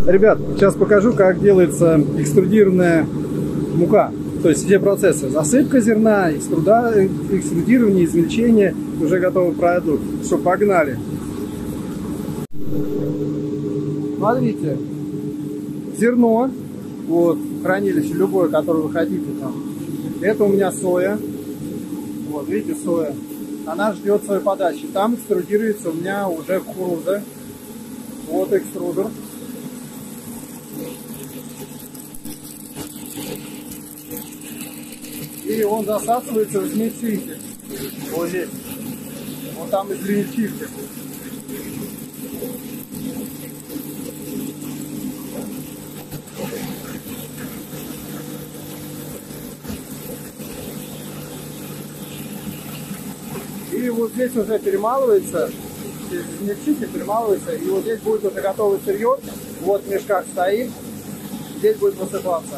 Ребят, сейчас покажу, как делается экструдированная мука. То есть все процессы: засыпка зерна, экструдирование, измельчение, уже готовый продукт. Что, погнали. Смотрите, зерно, вот, хранилище любое, которое вы хотите там. Это у меня соя. Вот, видите, соя. Она ждет своей подачи. Там экструдируется у меня уже кукуруза. Вот экструдер. И он засасывается в измельчитель. Вот здесь. Вот там измельчитель. И вот здесь уже перемалывается, измельчитель перемалывается, и вот здесь будет уже готовое сырье. Вот в мешках стоит, здесь будет высыпаться.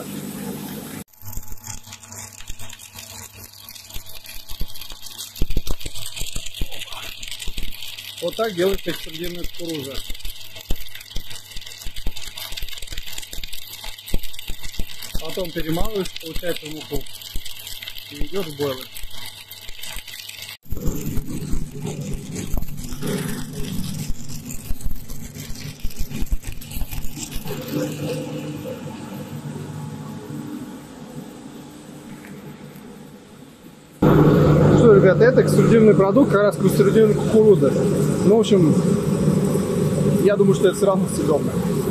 Вот так делается экструдированная кукуруза. Потом перемалывается, получается муку. И идет в бойлер. Что, ребята, это экструдированный продукт, как раз экструдированная кукуруза. Ну, в общем, я думаю, что это все равно съедобно.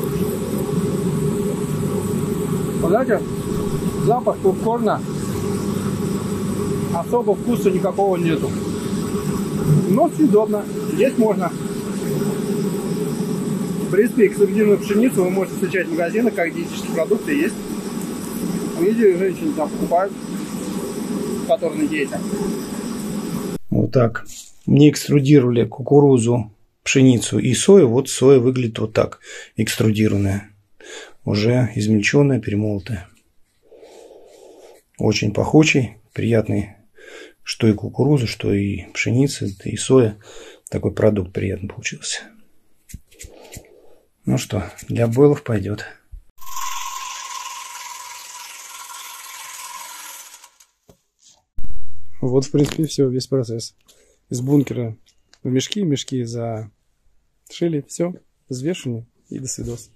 Знаете, запах попкорна, особо вкуса никакого нету. Но съедобно, есть можно. В принципе, экструдированную пшеницу вы можете встречать в магазинах, как диетические продукты есть. Видели, женщины там покупают, которые на диете. Вот так. Мне экструдировали кукурузу, пшеницу и сою. Вот соя выглядит вот так, экструдированная. Уже измельченная, перемолотая. Очень пахучий, приятный, что и кукуруза, что и пшеница, и соя. Такой продукт приятный получился. Ну что, для бойлов пойдет. Вот, в принципе, все, весь процесс. Из бункера в мешки, мешки зашили, все, взвешивание и до свидос.